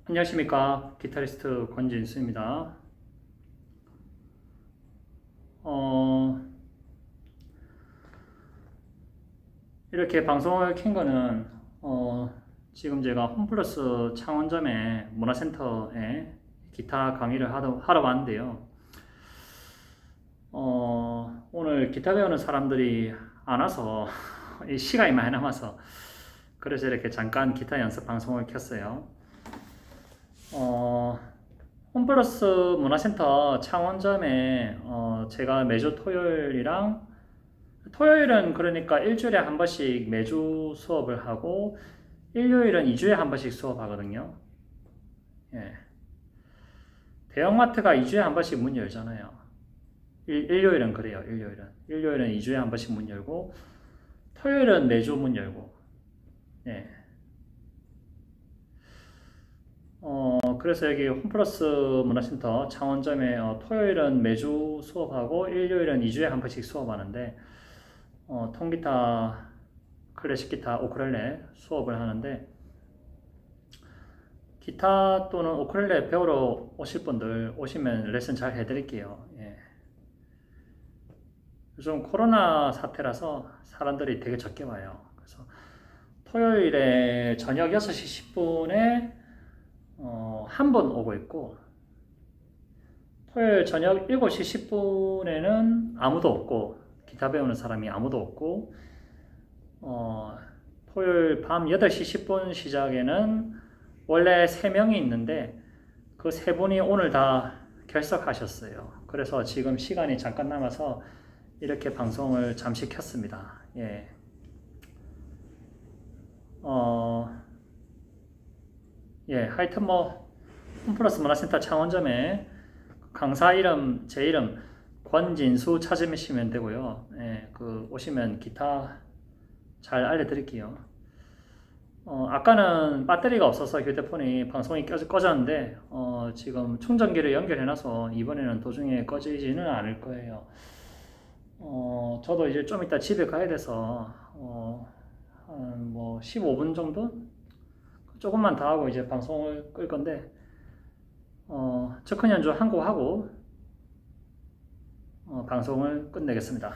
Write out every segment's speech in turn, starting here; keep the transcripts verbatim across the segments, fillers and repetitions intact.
안녕하십니까. 기타리스트 권진수입니다. 어, 이렇게 방송을 킨 거는, 어, 지금 제가 홈플러스 창원점에 문화센터에 기타 강의를 하러, 하러 왔는데요. 어, 오늘 기타 배우는 사람들이 안 와서, 시간이 많이 남아서, 그래서 이렇게 잠깐 기타 연습 방송을 켰어요. 어, 홈플러스 문화센터 창원점에 어, 제가 매주 토요일이랑 토요일은 그러니까 일주일에 한 번씩 매주 수업을 하고 일요일은 이 주에 한 번씩 수업하거든요. 예. 대형마트가 이 주에 한 번씩 문 열잖아요. 일, 일요일은 그래요. 일요일은 일요일은 이 주에 한 번씩 문 열고 토요일은 매주 문 열고. 예. 어, 그래서 여기 홈플러스 문화센터 창원점에 어, 토요일은 매주 수업하고 일요일은 이 주에 한 번씩 수업하는데 어, 통기타, 클래식 기타, 우쿨렐레 수업을 하는데 기타 또는 우쿨렐레 배우러 오실 분들 오시면 레슨 잘 해드릴게요. 예. 요즘 코로나 사태라서 사람들이 되게 적게 와요. 그래서 토요일에 저녁 여섯 시 십 분에 어, 한 번 오고 있고 토요일 저녁 일곱 시 십 분에는 아무도 없고 기타 배우는 사람이 아무도 없고 어, 토요일 밤 여덟 시 십 분 시작에는 원래 세 명이 있는데 그 세 분이 오늘 다 결석하셨어요. 그래서 지금 시간이 잠깐 남아서 이렇게 방송을 잠시 켰습니다. 예. 어, 예, 하여튼 뭐 홈플러스 문화센터 창원점에 강사 이름, 제 이름 권진수 찾으시면 되고요. 예, 그 오시면 기타 잘 알려드릴게요. 어, 아까는 배터리가 없어서 휴대폰이 방송이 꺼, 꺼졌는데 어, 지금 충전기를 연결해놔서 이번에는 도중에 꺼지지는 않을 거예요. 어, 저도 이제 좀 이따 집에 가야 돼서 어, 한 뭐 십오 분 정도? 조금만 더 하고 이제 방송을 끌 건데 어, 적큰 연주 한 곡 하고 어, 방송을 끝내겠습니다.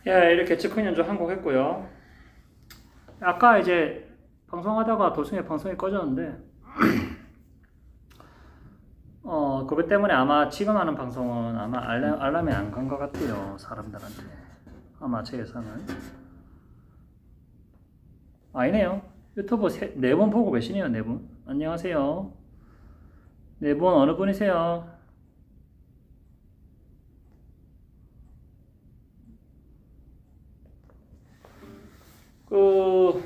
예, 이렇게 즉흥 연주 한 곡 했고요. 아까 이제 방송하다가 도중에 방송이 꺼졌는데, 어, 그것 때문에 아마 지금 하는 방송은 아마 알람, 알람이 안 간 것 같아요. 사람들한테. 아마 제 예상은. 아니네요. 유튜브 네 번 보고 계시네요, 네 분. 안녕하세요. 네 분, 어느 분이세요? 그,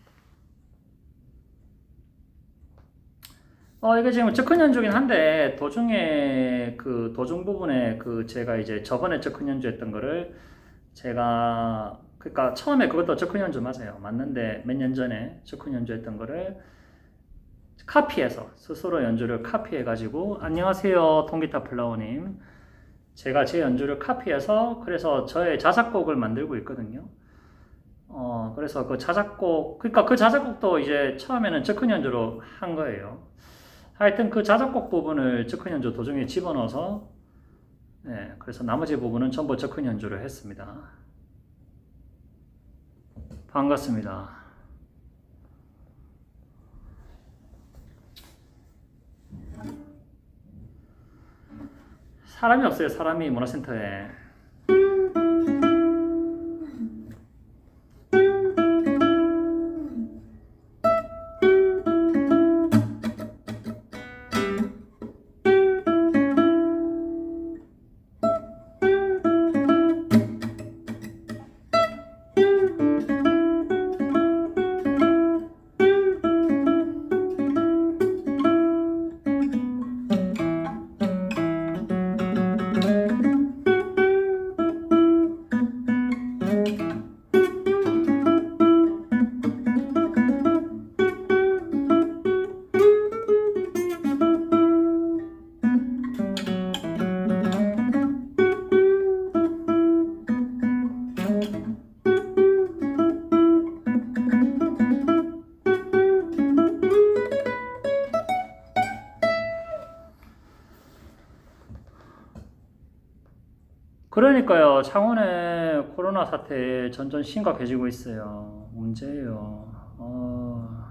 어, 이게 지금 즉흥 연주긴 한데, 도중에, 그, 도중 부분에 그, 제가 이제 저번에 즉흥 연주했던 거를 제가, 그니까 처음에 그것도 즉흥 연주 맞아요. 맞는데 몇 년 전에 즉흥 연주했던 거를 카피해서, 스스로 연주를 카피해가지고, 안녕하세요, 통기타 플라워님. 제가 제 연주를 카피해서, 그래서 저의 자작곡을 만들고 있거든요. 어, 그래서 그 자작곡, 그러니까 그 자작곡도 이제 처음에는 즉흥 연주로 한 거예요. 하여튼 그 자작곡 부분을 즉흥 연주 도중에 집어넣어서, 네, 그래서 나머지 부분은 전부 즉흥 연주를 했습니다. 반갑습니다. 사람이 없어요, 사람이 문화센터에. 그러니까요, 창원의 코로나 사태 점점 심각해지고 있어요. 문제예요. 어...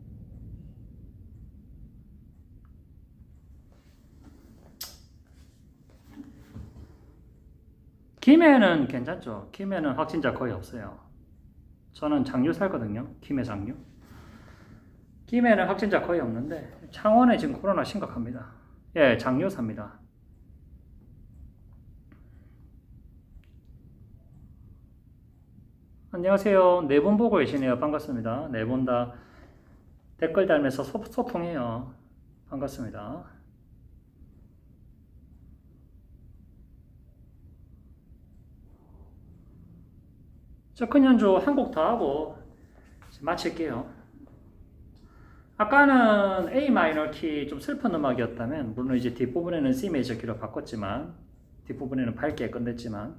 김해는 괜찮죠. 김해는 확진자 거의 없어요. 저는 장류 살거든요. 김해 장류. 김해는 확진자 거의 없는데 창원에 지금 코로나 심각합니다. 예, 장류 삽니다. 안녕하세요. 네 분 보고 계시네요. 반갑습니다. 네 분 다 댓글 달면서 소, 소통해요. 반갑습니다. 즉흥 연주 한 곡 더 하고 마칠게요. 아까는 A 마이너 키 좀 슬픈 음악이었다면, 물론 이제 뒷부분에는 C 메이저 키로 바꿨지만, 뒷부분에는 밝게 끝냈지만,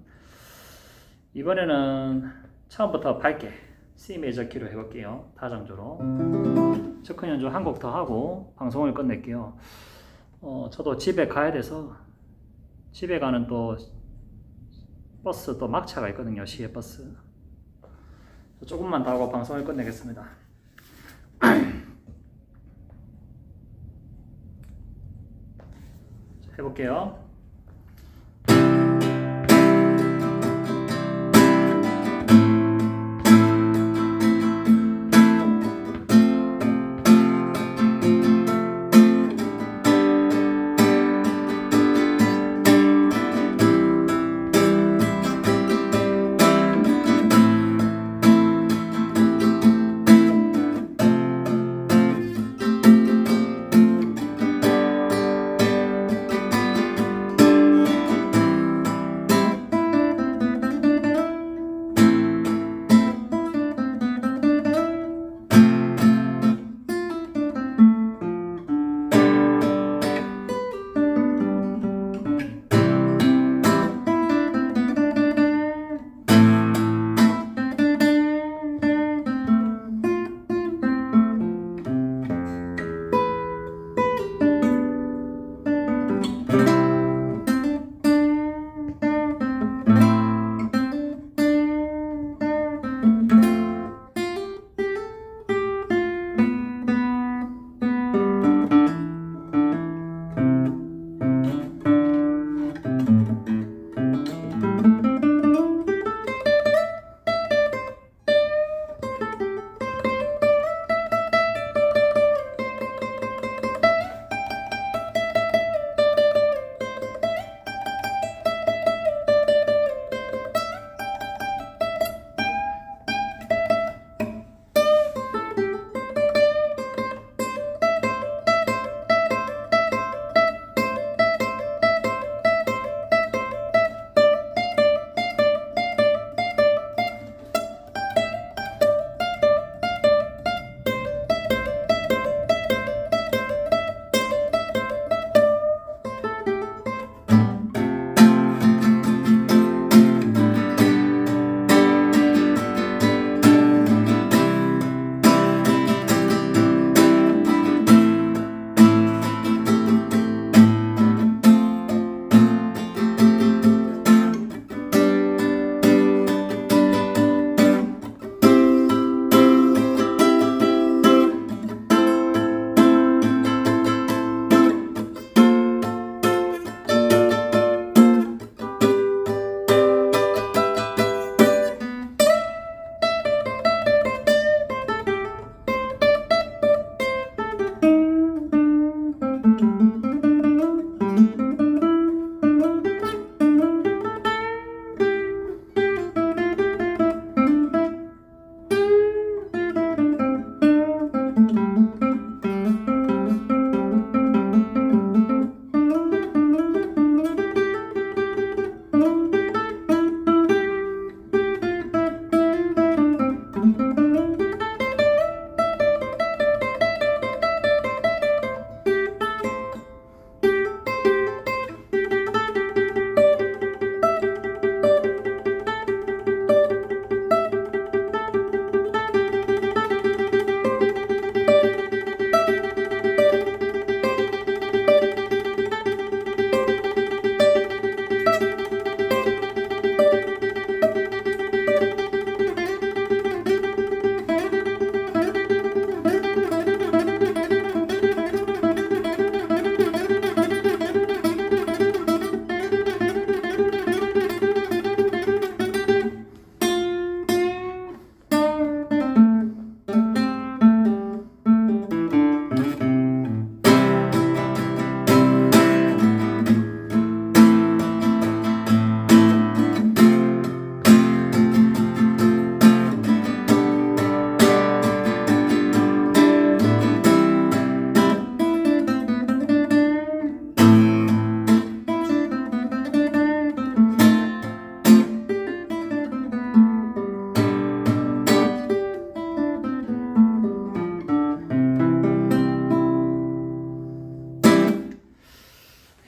이번에는 처음부터 밝게 C 메이저 키로 해볼게요. 다정조로. 즉흥 연주 한 곡 더 하고 방송을 끝낼게요. 어, 저도 집에 가야 돼서, 집에 가는 또 버스 또 막차가 있거든요. 시외 버스. 조금만 더 하고 방송을 끝내겠습니다. 해볼게요.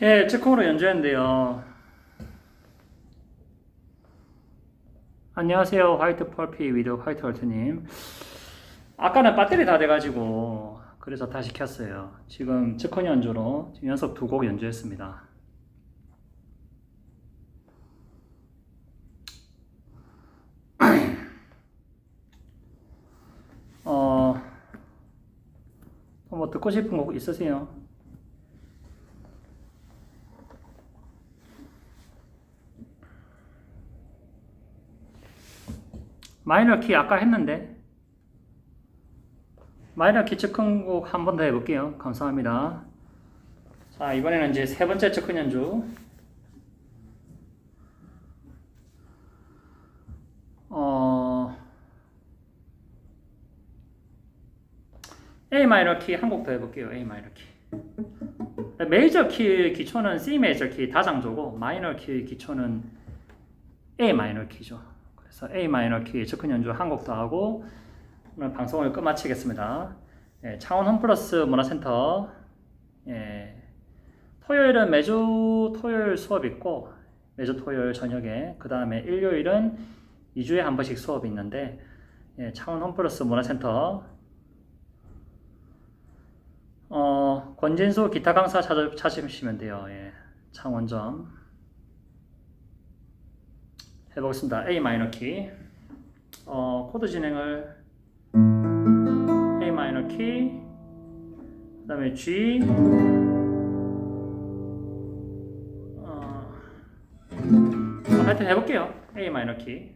예, 즉흥으로 연주했는데요. 안녕하세요. 화이트 펄피 위드 화이트 헐트님. 아까는 배터리 다 돼가지고 그래서 다시 켰어요. 지금 즉흥 연주로 지금 연속 두 곡 연주했습니다. 어, 뭐 듣고 싶은 곡 있으세요? 마이너 키 아까 했는데 마이너 키 즉흥곡 한 번 더 해볼게요. 감사합니다. 자, 이번에는 이제 세 번째 즉흥 연주. 어, A 마이너 키 한 곡 더 해볼게요. A 마이너 키. 메이저 키의 기초는 C 메이저 키 다장조고 마이너 키의 기초는 A 마이너 키죠. 그래서 A 마이너 키 즉흥 연주 한 곡 더 하고 오늘 방송을 끝마치겠습니다. 예, 창원 홈플러스 문화센터 예, 토요일은 매주 토요일 수업 있고 매주 토요일 저녁에 그 다음에 일요일은 이 주에 한 번씩 수업이 있는데 예, 창원 홈플러스 문화센터 어, 권진수 기타 강사 찾아, 찾으시면 돼요. 예, 창원점 해보겠습니다. A 마이너 키 어, 코드 진행을 A 마이너 키 그 다음에 G 어, 하여튼 해볼게요. A 마이너 키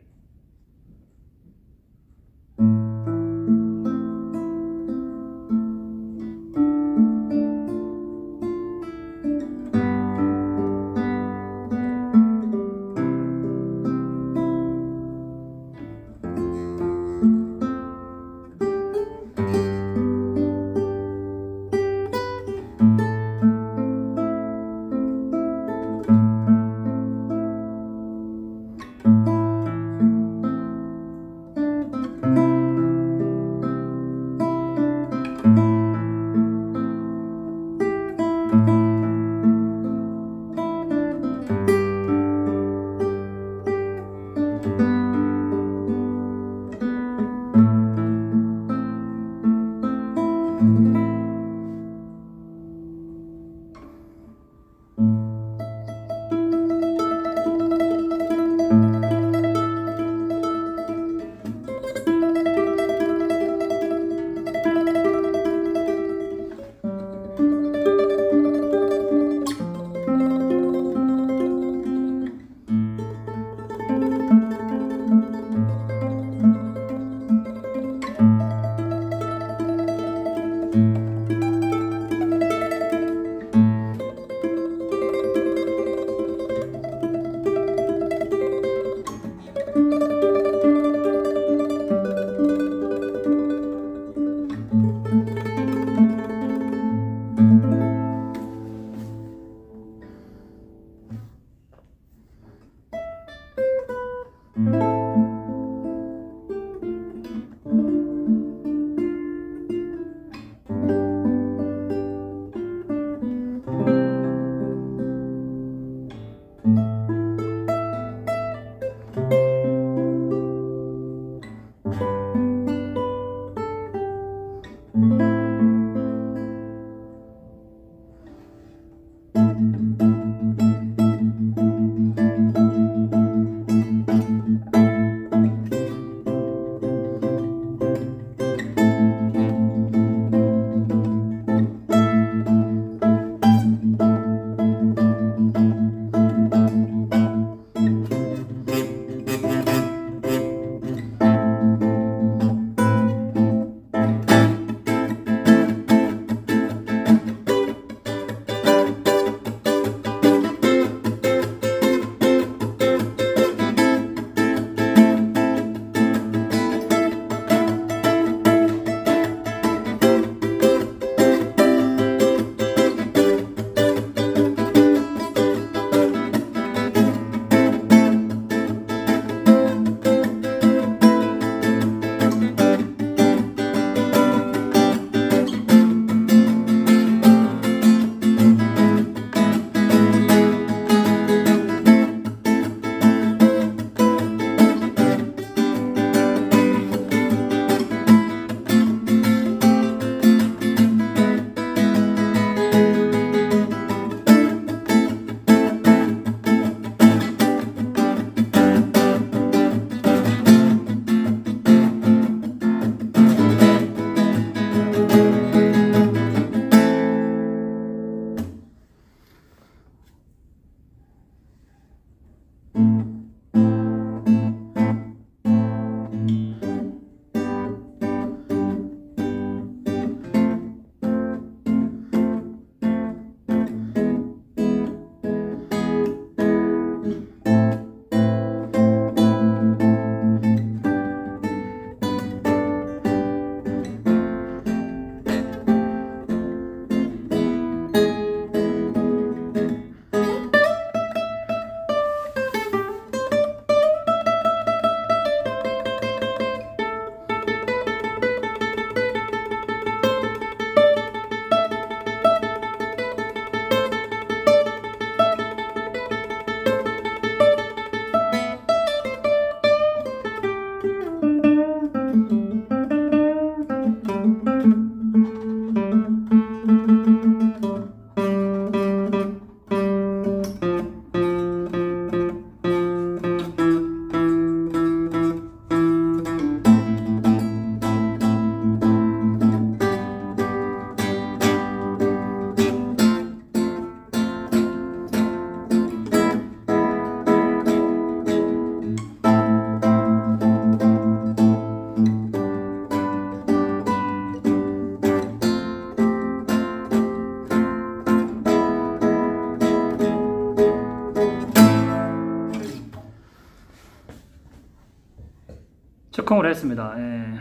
성공을 했습니다. 예.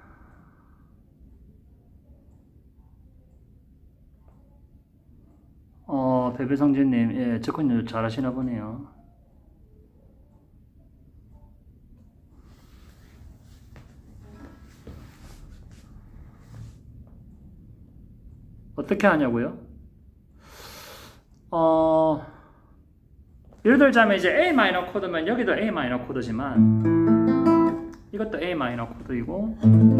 어, 베베성진님, 예, 접근 연주 잘 하시나 보네요. 어떻게 하냐고요? 어, 예를 들자면 이제 A 마이너 코드면 여기도 A 마이너 코드지만 이것도 A 마이너 코드이고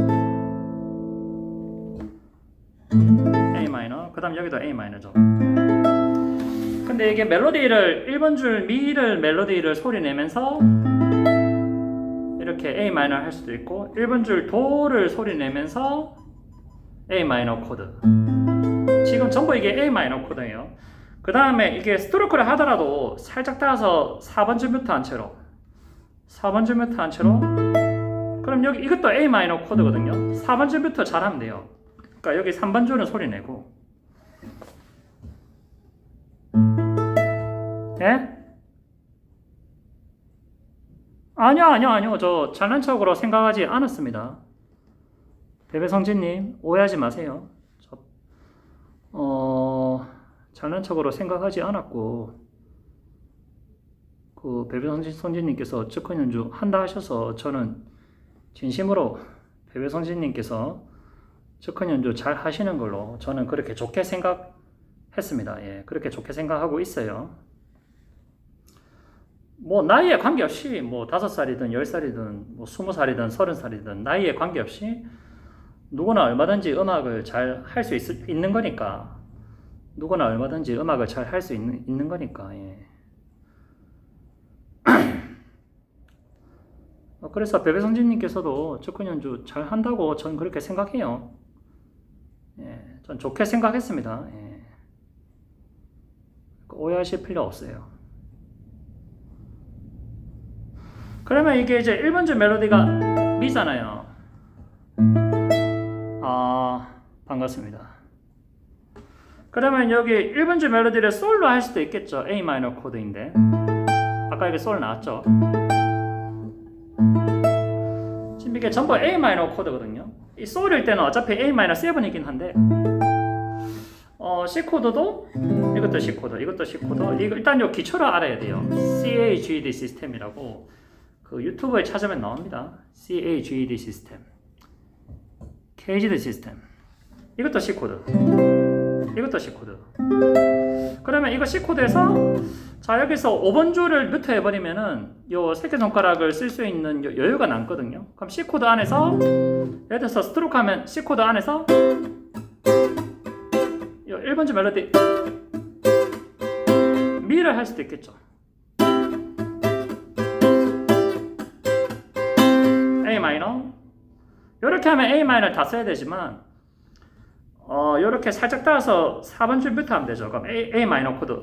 A 마이너, 그 다음 여기도 A 마이너죠. 근데 이게 멜로디를 일 번 줄 미를 멜로디를 소리 내면서 이렇게 A 마이너 할 수도 있고 일 번 줄 도를 소리 내면서 A 마이너 코드. 지금 전부 이게 A 마이너 코드예요. 그 다음에 이게 스트로크를 하더라도 살짝 따서 사 번 줄부터 한 채로 사 번 줄부터 한 채로 그럼 여기 이것도 A 마이너 코드거든요. 사 번 줄부터 잘하면 돼요. 그러니까 여기 삼 번 줄은 소리 내고 예? 아니요 아니요 아니요 저 잘난 척으로 생각하지 않았습니다. 베베성진님 오해하지 마세요. 저, 어... 잘난 척으로 생각하지 않았고 그 베베성진님께서 즉흥 연주 한다 하셔서 저는 진심으로 베베성진님께서 즉흥 연주 잘 하시는 걸로 저는 그렇게 좋게 생각했습니다. 예, 그렇게 좋게 생각하고 있어요. 뭐 나이에 관계없이 뭐 다섯 살이든 열 살이든 뭐 스무 살이든 서른 살이든 나이에 관계없이 누구나 얼마든지 음악을 잘 할 수 있는 거니까 누구나 얼마든지 음악을 잘 할 수 있는, 있는 거니까 예. 그래서 베베성진님께서도 즉흥 연주 잘 한다고 전 그렇게 생각해요. 예, 전 좋게 생각했습니다. 예. 오해하실 필요 없어요. 그러면 이게 이제 일 번 줄 멜로디가 미잖아요. 아, 반갑습니다. 그러면 여기 일 번 줄 멜로디를 솔로 할 수도 있겠죠. A 마이너 코드인데 아까 이게 솔 나왔죠. 지금 이게 전부 A 마이너 코드거든요. 이 솔일 때는 어차피 A 마이너 칠이긴 한데 어, C 코드도 이것도 C 코드, 이것도 C 코드. 이거 일단 요 기초를 알아야 돼요. 씨에이지이디 시스템이라고 그 유튜브에 찾으면 나옵니다. 씨에이지이디 시스템, 케이지디 시스템. 이것도 C 코드. 이것도 C 코드. 그러면 이거 C 코드에서 자 여기서 오 번 줄을 루트 해버리면은 요 새끼손가락을 쓸 수 있는 여유가 남거든요. 그럼 C 코드 안에서 예를 들어서 스트로크 하면 C 코드 안에서 요 일 번 줄 멜로디 미를 할 수도 있겠죠. A 마이너 요렇게 하면 A 마이너를 다 써야 되지만 어, 요렇게 살짝 따라서 사 번 줄부터 하면 되죠. 그럼 A, A 마이너 코드.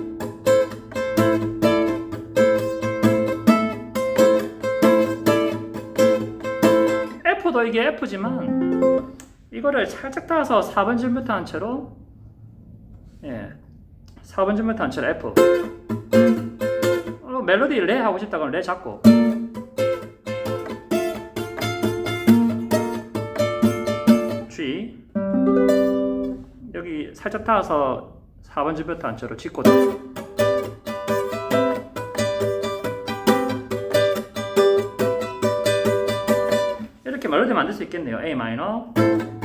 F도 이게 F지만 이거를 살짝 따라서 사 번 줄부터 한 채로 예, 사 번 줄부터 한 채로 F. 어, 멜로디 레 하고 싶다 그러면 레 잡고 G. 여기 살짝 따라서 사 번 줄부터 한 채로 G 코드. 이렇게 멜로디 만들 수 있겠네요. A 마이너.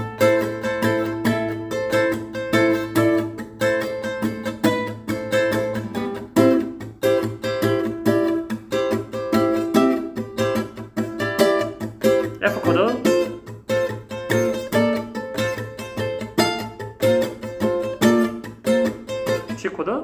F 코드. G 코드.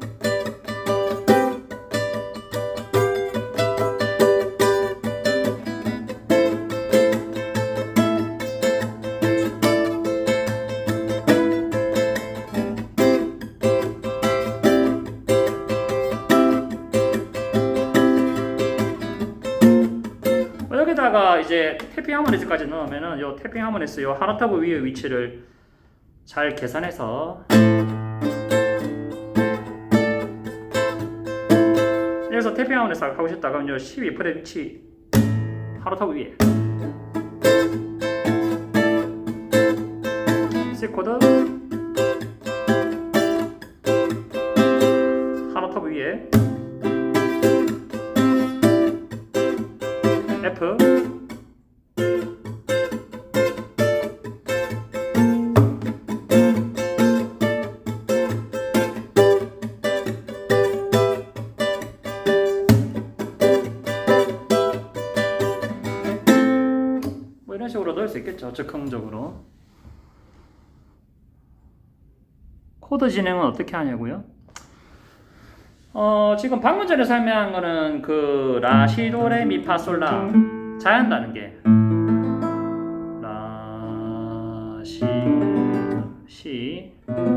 여기다가 이제 태핑 하모니스까지 넣으면은 요 태핑 하모니스 요 한 옥타브 위의 위치를 잘 계산해서 여기서 태핑 하모니스 하고 싶다 그러면 요 십이 프레 위치 한 옥타브 위에 C 코드 한 오타브 위에 F 뭐 이런 식으로 넣을 수 있겠죠. 즉흥적으로. 코드 진행은 어떻게 하냐고요? 어, 지금 방금 전에 설명한 거는 그 라, 시, 도, 레, 미, 파, 솔, 라 자연 단계 라, 시, 시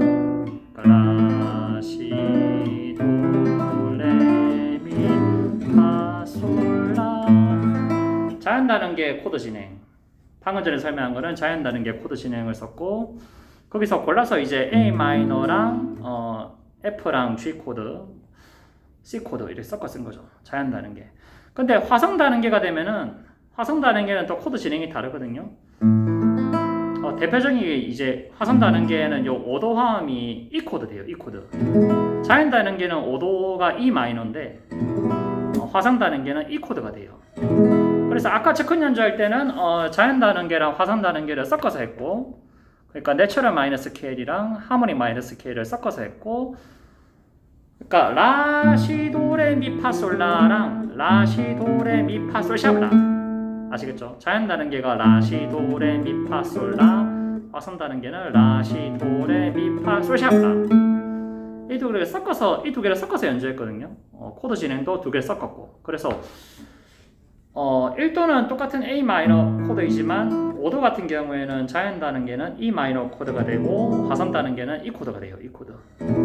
라, 시, 도, 레, 미, 파, 솔, 라 자연 단계 코드 진행. 방금 전에 설명한 거는 자연 단계 코드 진행을 썼고 거기서 골라서 이제 A 마이너랑 어, F랑 G 코드 C 코드 이렇게 섞어 쓴 거죠. 자연 단계. 근데 화성 단계가 되면은 화성 단계는 또 코드 진행이 다르거든요. 어, 대표적인 게 이제 화성 단계는 요 오 도 화음이 E 코드 돼요. E 코드. 자연 단계는 오 도가 E 마이너인데 어, 화성 단계는 E 코드가 돼요. 그래서 아까 즉흥 연주할 때는 어, 자연 단계랑 화성 단계를 섞어서 했고 그러니까 내추럴 마이너 스케일이랑 하모니 마이너 스케일을 섞어서 했고 그러니까 라, 시, 도, 레, 미, 파, 솔, 라랑 라, 시, 도, 레, 미, 파, 솔, 샵, 라 아시겠죠? 자연 단계가 라, 시, 도, 레, 미, 파, 솔, 라 화성 단계는 라, 시, 도, 레, 미, 파, 솔, 샵, 라 이 두 개를 섞어서 이 두 개를 섞어서 연주했거든요. 어, 코드 진행도 두 개를 섞었고 그래서 어, 일 도는 똑같은 A 마이너 코드이지만 오 도 같은 경우에는 자연 단계는 E 마이너 코드가 되고 화성 단계는 E 코드가 돼요. E 코드.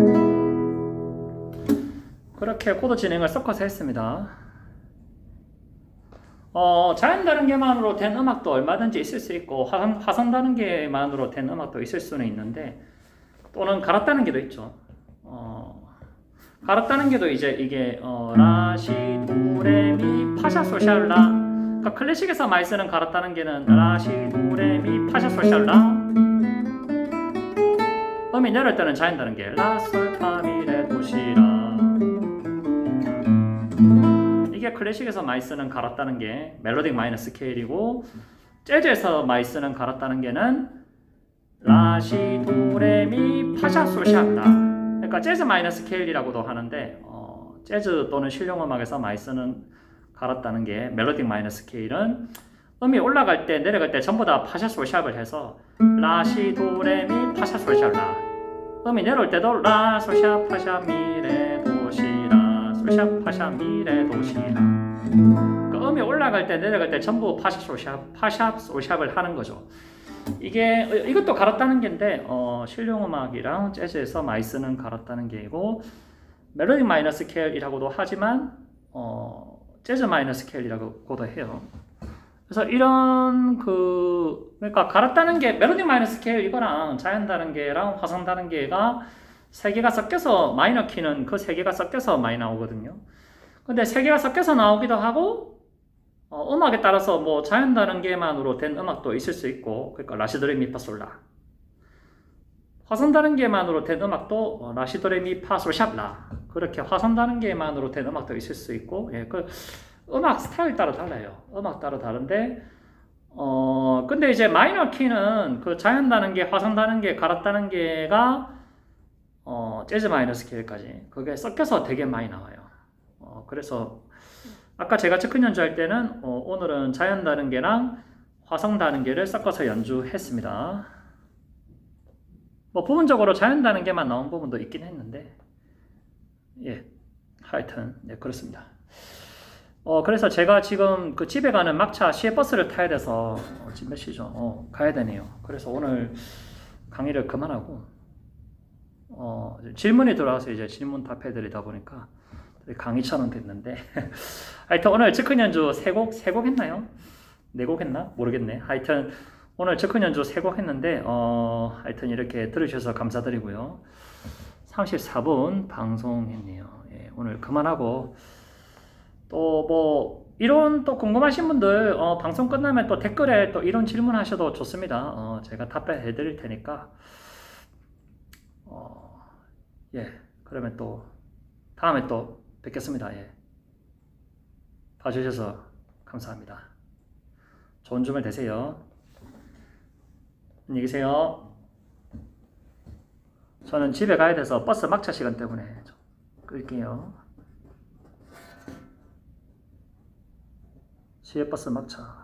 그렇게 코드 진행을 섞어서 했습니다. 어, 자연 단계만으로 된 음악도 얼마든지 있을 수 있고 화성, 화성 단계만으로 된 음악도 있을 수는 있는데 또는 갈았다는 게도 있죠. 어, 갈았다는 게도 이제 이게 어, 라, 시, 도, 레, 미, 파, 샤, 솔, 샤, 라 그러니까 클래식에서 많이 쓰는 갈았다는 게는 라, 시, 도, 레, 미, 파, 샤, 솔, 샤, 라 음이 내려올 때는 자연 단계 라, 솔, 파, 미, 레, 도, 시, 라 이게 클래식에서 많이 쓰는 갈았다는 게 멜로딕 마이너 스케일이고 재즈에서 많이 쓰는 갈았다는 게는 라, 시, 도, 레, 미, 파, 샤, 솔, 샤, 라 그러니까 재즈 마이너 스케일이라고도 하는데 어, 재즈 또는 실용음악에서 많이 쓰는 갈았다는 게 멜로딕 마이너 스케일은 음이 올라갈 때 내려갈 때 전부 다 파샤 솔 샵을 해서 라, 시, 도, 레, 미, 파샤 솔 샵, 라 음이 내려올 때도 라, 솔, 샵, 파샤, 미, 레, 도, 시, 라 솔, 샵, 파샤, 미, 레, 도, 시, 라 그러니까 음이 올라갈 때 내려갈 때 전부 파샤 솔 샵, 파샤 솔 샵을 하는 거죠. 이게 이것도 갈았다는 게인데 어, 실용음악이랑 재즈에서 많이 쓰는 갈았다는 게이고 멜로딕 마이너 스케일이라고도 하지만 어, 재즈 마이너 스케일이라고도 해요. 그래서 이런 그 그러니까 갈았다는 게 멜로딕 마이너 스케일 이거랑 자연 단계랑 화성 단계가 세 개가 섞여서 마이너 키는 그 세 개가 섞여서 많이 나오거든요. 근데 세 개가 섞여서 나오기도 하고 어, 음악에 따라서 뭐 자연 단계만으로 된 음악도 있을 수 있고 그러니까 라시도레 미파솔라 화성 단계만으로 된 음악도 어, 라시도레 미파솔 샵라 그렇게 화성 단계만으로 된 음악도 있을 수 있고 예, 그 음악 스타일 따라 달라요. 음악 따라 다른데 어 근데 이제 마이너 키는 그 자연 단계, 화성 단계, 갈았 단계가 어 재즈 마이너 스케일까지 그게 섞여서 되게 많이 나와요. 어 그래서 아까 제가 즉흥 연주할 때는 어, 오늘은 자연 단계랑 화성 단계를 섞어서 연주했습니다. 뭐 부분적으로 자연 단계만 나온 부분도 있긴 했는데 예, 하여튼 네 그렇습니다. 어 그래서 제가 지금 그 집에 가는 막차 시외버스를 타야 돼서 어, 지금 몇 시죠? 어 가야 되네요. 그래서 오늘 강의를 그만하고 어 질문이 들어와서 이제 질문 답해드리다 보니까 강의처럼 됐는데 하여튼 오늘 즉흥 연주 세 곡, 세 곡 했나요? 네 곡 했나? 모르겠네. 하여튼 오늘 즉흥 연주 세 곡 했는데 어 하여튼 이렇게 들으셔서 감사드리고요. 삼십사 분 방송했네요. 예, 오늘 그만하고 또 뭐 이론 또 궁금하신 분들 어, 방송 끝나면 또 댓글에 또 이런 질문 하셔도 좋습니다. 어, 제가 답변해 드릴 테니까 어, 예 그러면 또 다음에 또 뵙겠습니다. 예. 봐주셔서 감사합니다. 좋은 주말 되세요. 안녕히 계세요. 저는 집에 가야 돼서 버스 막차 시간 때문에 좀 끌게요. 시외버스 막차.